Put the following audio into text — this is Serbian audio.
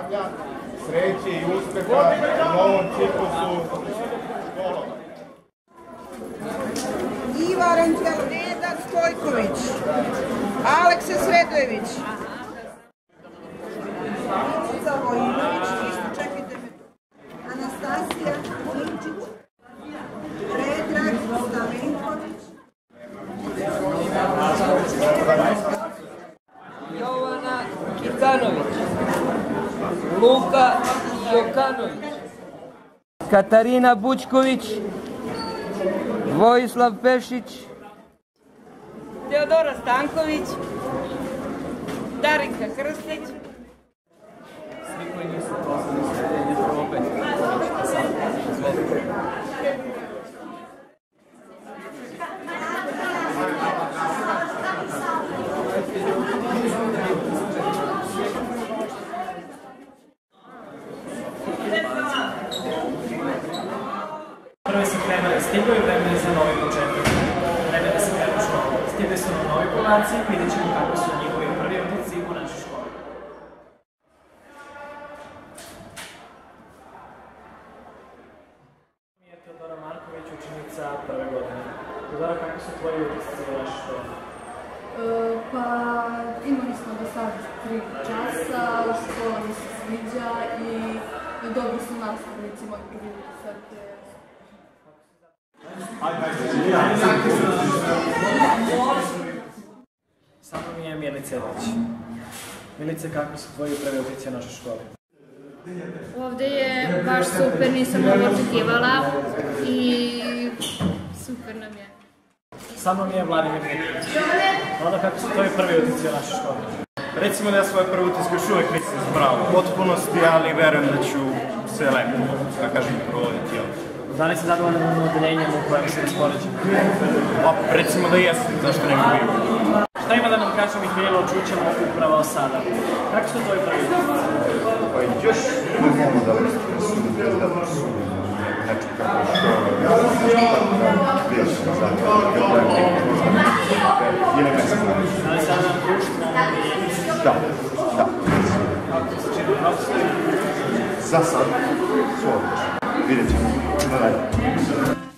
sreće i uspeha u novom ciklusu školovanja. Iva Renkel, Neda Stojković, Aleksa Sredojević, Milica Vojinović, isto čekajte me tu, Anastasija Kulinčić, Predrag Stamenković, Jovana Kitanović, Luka Jokanović, Katarina Bučković, Vojislav Pešić, Teodora Stanković, Darinka Krstić. svi koji nisu poslali sredenje probe. Prve su krenule, stiglo je vreme za novi početak. Vreme da se krenu školu. Stigli su nam novi pomaci, vidjet ćemo kako su njihovi prvi utici u našoj školi. Mi je Teodora Marković, učenica prve godine. Teodora, kako su tvoji utici u našoj školi? Pa imali smo do sad 3 časa, škola mi se sviđa i dobri su nastavnici, moj prvi utisak je... Samo mi je Milica Ilić. Milice, kako su tvoji prvi utici u našoj školi? Ovde je baš super, nisam ovo očekivala i super nam je. Samo mi je Vladimir Nikolić. Vlada, kako su tvoji prvi utici u našoj školi? Recimo da ja svoje prve utiske još uvijek nisam zbrao u potpunosti, ali verujem da ću se lepo, da kažem, provoditi ovdje. Da li si zadovoljan odeljenjem u kojem se raspoređen? Pa, recimo da jesam, zašto ne bi bio? Šta ima da nam kaže Mihajlo, čućemo upravo sada? Kako su tvoji prvi utici? Pa još ne mogu da su znači kako što bio sam zapravo ili ne znam. Da li sada nam društvo? Da. Kako se čini profesori? Za sad su odlični. Vidjet ćemo.